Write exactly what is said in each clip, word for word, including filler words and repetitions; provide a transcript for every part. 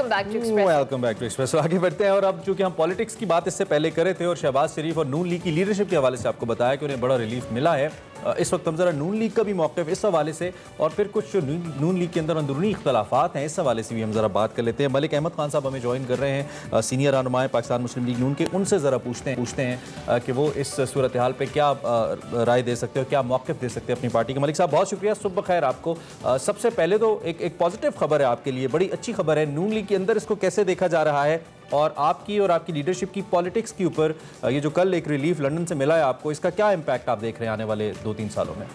Welcome back to Express. Welcome back to Express. आगे बढ़ते हैं और अब चूंकि हम पॉलिटिक्स की बात इससे पहले करे थे और शहबाज शरीफ और नून लीग की लीडरशिप के हवाले से आपको बताया कि उन्हें बड़ा रिलीफ मिला है, इस वक्त हम जरा नून लीग का भी मौक़िफ़ इस हवाले से और फिर कुछ नून लीग के अंदर अंदरूनी इख्तलाफात हैं इस हवाले से भी हम जरा बात कर लेते हैं। मलिक अहमद खान साहब हमें ज्वाइन कर रहे हैं, सीनियर रहनुमाए पाकिस्तान मुस्लिम लीग नून के, उनसे ज़रा पूछते हैं पूछते हैं कि वो इस सूरत हाल पर क्या राय दे सकते हैं, क्या मौक़िफ़ दे सकते हैं अपनी पार्टी के। मलिक साहब बहुत शुक्रिया, सुबह खैर आपको। सबसे पहले तो एक एक पॉजिटिव खबर है आपके लिए, बड़ी अच्छी खबर है। नून लीग के अंदर इसको कैसे देखा जा रहा है और आपकी और आपकी लीडरशिप की पॉलिटिक्स के ऊपर ये जो कल एक रिलीफ लंदन से मिला है आपको, इसका क्या इम्पैक्ट आप देख रहे हैं आने वाले दो तीन सालों में?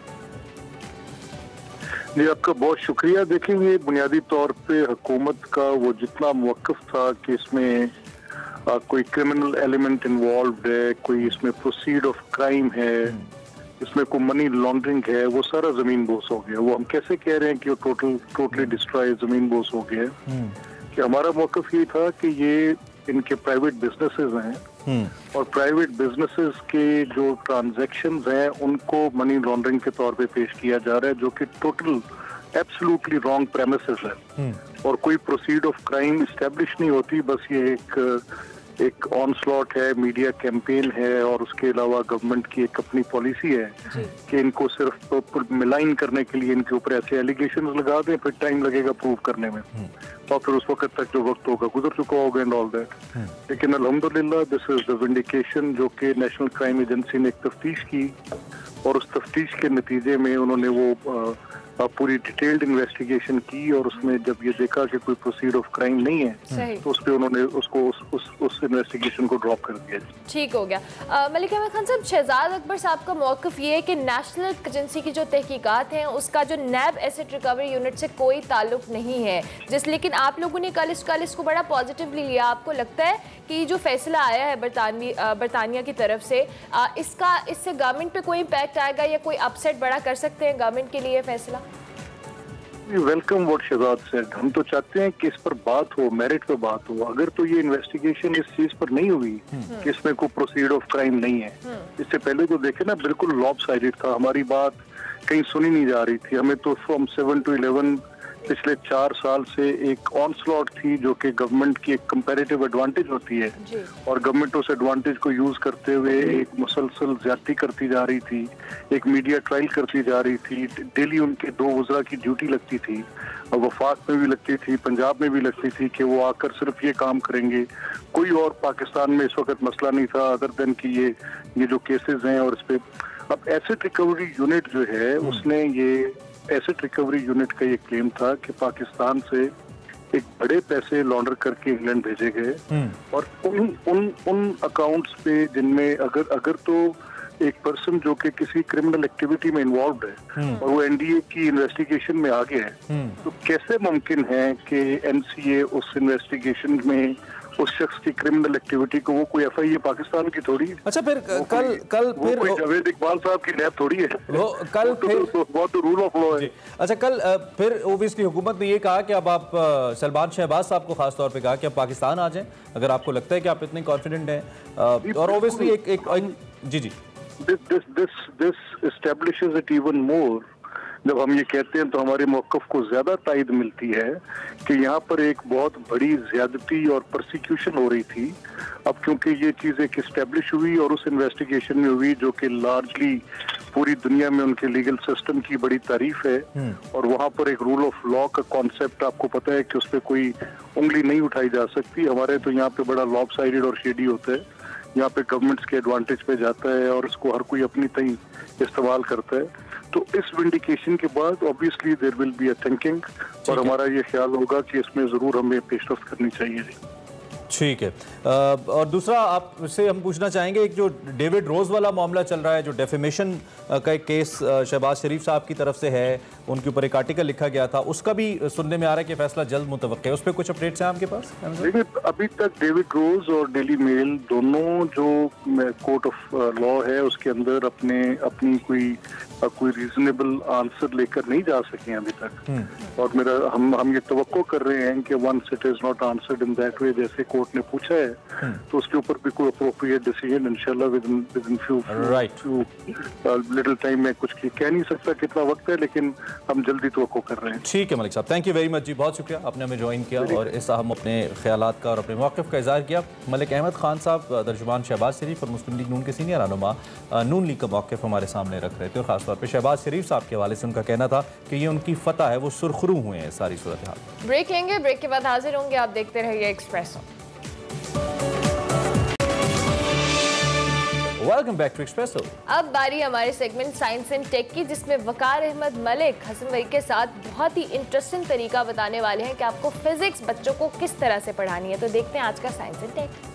जी आपका बहुत शुक्रिया। देखेंगे बुनियादी तौर पे हुकूमत का वो जितना मौक़िफ़ था कि इसमें आ, कोई क्रिमिनल एलिमेंट इन्वॉल्व है, कोई इसमें प्रोसीड ऑफ क्राइम है, इसमें कोई मनी लॉन्ड्रिंग है, वो सारा जमीन बोस हो गया। वो हम कैसे कह रहे हैं कि वो टोटल टोटली डिस्ट्रॉय जमीन बोस हो गया कि हमारा मौक़िफ़ ये था कि ये इनके प्राइवेट बिजनेसेस हैं और प्राइवेट बिजनेसेस के जो ट्रांजैक्शंस हैं उनको मनी लॉन्ड्रिंग के तौर पे पेश किया जा रहा है, जो कि टोटल एब्सोल्युटली रॉन्ग प्रेमिसेस है और कोई प्रोसीड ऑफ क्राइम इस्टेब्लिश नहीं होती। बस ये एक एक ऑनस्लॉट है, मीडिया कैंपेन है और उसके अलावा गवर्नमेंट की एक अपनी पॉलिसी है कि इनको सिर्फ मिलाइन करने के लिए इनके ऊपर ऐसे एलिगेशंस लगा दें, फिर टाइम लगेगा प्रूव करने में और फिर उस वक्त तक जो वक्त होगा गुजर चुका होगा एंड ऑल दैट। लेकिन अल्हम्दुलिल्लाह दिस इज द विंडिकेशन जो कि नेशनल क्राइम एजेंसी ने एक तफ्तीश की और उस तफ्तीश के नतीजे में उन्होंने वो आ, पूरी डिटेल्ड इन्वेस्टिगेशन की और उसमें जब ये देखा कि कोई प्रोसीड ऑफ क्राइम नहीं है तो उस पर उन्होंने उसको उस उस, उस इन्वेस्टिगेशन को ड्रॉप कर दिया। ठीक हो गया। आ, मलिक अहमद खान साहब, शहजाद अकबर साहब का मौक़िफ़ ये है कि नेशनल एजेंसी की जो तहकीकात हैं उसका जो नैब एसेट रिकवरी यूनिट से कोई ताल्लुक नहीं है, जिस लेकिन आप लोगों ने कल इस कल इसको बड़ा पॉजिटिवली लिया। आपको लगता है कि जो फैसला आया है बरतानवी बरतानिया की तरफ से, आ, इसका इससे गवर्नमेंट पे कोई इम्पैक्ट आएगा या कोई अपसेट बड़ा कर सकते हैं गवर्नमेंट के लिए फैसला? Welcome what Shahzad said. हम तो चाहते हैं कि इस पर बात हो, मेरिट पे बात हो। अगर तो ये इन्वेस्टिगेशन इस चीज पर नहीं हुई कि इसमें कोई प्रोसीड ऑफ क्राइम नहीं है, इससे पहले तो देखे ना बिल्कुल लॉपसाइडेड था, हमारी बात कहीं सुनी नहीं जा रही थी। हमें तो फ्रॉम सेवन टू इलेवन पिछले चार साल से एक ऑनस्लॉट थी जो कि गवर्नमेंट की एक कंपैरेटिव एडवांटेज होती है और गवर्नमेंट उस एडवांटेज को यूज करते हुए एक मुसलसल ज्यादती करती जा रही थी, एक मीडिया ट्रायल करती जा रही थी। डेली उनके दो वज़रा की ड्यूटी लगती थी और वफाक में भी लगती थी, पंजाब में भी लगती थी कि वो आकर सिर्फ ये काम करेंगे। कोई और पाकिस्तान में इस वक्त मसला नहीं था अदर देन कि ये ये जो केसेस हैं और इस पे अब एसेट रिकवरी यूनिट जो है उसने ये एसेट रिकवरी यूनिट का ये क्लेम था कि पाकिस्तान से एक बड़े पैसे लॉन्डर करके इंग्लैंड भेजे गए और उन उन उन अकाउंट्स पे जिनमें अगर अगर तो एक पर्सन जो कि किसी क्रिमिनल एक्टिविटी में इन्वॉल्व है और वो एनडीए की इन्वेस्टिगेशन में आ गया है, तो कैसे मुमकिन है कि एनसीए उस इन्वेस्टिगेशन में उस शख्स की क्रिमिनल एक्टिविटी को, वो कोई एफआईए पाकिस्तान की थोड़ी है। अच्छा फिर कल कल फिर जावेद इकबाल साहब की नैब थोड़ी है वो कल फिर बहुत तो रूल ऑफ लॉ है। अच्छा कल फिर ओबीएसली हुकूमत ने ये कहा कि अब आप सलमान शहबाज साहब को खास तौर पे कहा कि अब पाकिस्तान आ जाएं अगर आपको लगता है कि आप इतने कॉन्फिडेंट हैं और ओबीएसली एक एक जी जी this this this this establishes it even more. जब हम ये कहते हैं तो हमारे मौक़िफ़ को ज़्यादा तायद मिलती है कि यहाँ पर एक बहुत बड़ी ज़्यादती और परसिक्यूशन हो रही थी। अब क्योंकि ये चीज़ एक इस्टेब्लिश हुई और उस इन्वेस्टिगेशन में हुई जो कि लार्जली पूरी दुनिया में उनके लीगल सिस्टम की बड़ी तारीफ है और वहाँ पर एक रूल ऑफ लॉ का कॉन्सेप्ट आपको पता है कि उस पर कोई उंगली नहीं उठाई जा सकती। हमारे तो यहाँ पे बड़ा लॉपसाइडेड और शेडी होता है, यहाँ पे गवर्नमेंट्स के एडवांटेज पे जाता है और इसको हर कोई अपनी तई इस्तेमाल करता है। तो इस विंडिकेशन के बाद obviously there will be a thinking और हमारा ये ख्याल होगा कि इसमें जरूर हमें पेशरफ्त करनी चाहिए। ठीक है। और दूसरा आपसे हम पूछना चाहेंगे, एक जो डेविड रोज़ वाला मामला चल रहा है, जो डेफेमेशन का एक केस शहबाज शरीफ साहब की तरफ से है, उनके ऊपर एक आर्टिकल लिखा गया था, उसका भी सुनने में आ रहा है कि फैसला जल्द मुतवक्किल है। उस पर कुछ अपडेट्स हैं आपके पास? देखिए अभी तक डेविड रोज़ और डेली मेल दोनों जो कोर्ट ऑफ लॉ है उसके अंदर अपने अपनी कोई कोई रीजनेबल आंसर लेकर नहीं जा सके अभी तक। और मेरा हम हम ये तवक्को कर रहे हैं कि once it is not answered in that way जैसे कोर्ट ने पूछा है तो उसके ऊपर भी कोई अप्रोप्रिएट डिसीजन इंशाल्लाह within within few little time में कुछ कह नहीं सकता कितना वक्त है, लेकिन हम जल्दी तवक्को कर रहे हैं। ठीक है मलिक साहब, thank you very much ji, बहुत शुक्रिया आपने हमें ज्वाइन किया और इस हम अपने ख्यालात का और अपने मौक़िफ़ का इज़हार किया। मलिक अहमद खान साहब तर्जुमान शहबाज शरीफ और मुस्लिम लीग नून के सीनियर रहनुमा नून लीग का मौक़िफ़ हमारे सामने रख रहे थे और ख़ासतौर पर शहबाज शरीफ साहब के हवाले से उनका कहना था कि ये उनकी फतह है, वो सुरखरू हुए हैं सारी सूरत हाल। ब्रेक लेंगे, ब्रेक के बाद हाजिर होंगे, आप देखते रहिए Express. Welcome back to Express. अब बारी हमारे सेगमेंट साइंस एंड टेक की, जिसमें वकार अहमद मलिक हसन वही के साथ बहुत ही इंटरेस्टिंग तरीका बताने वाले हैं कि आपको फिजिक्स बच्चों को किस तरह से पढ़ानी है। तो देखते हैं आज का साइंस एंड टेक।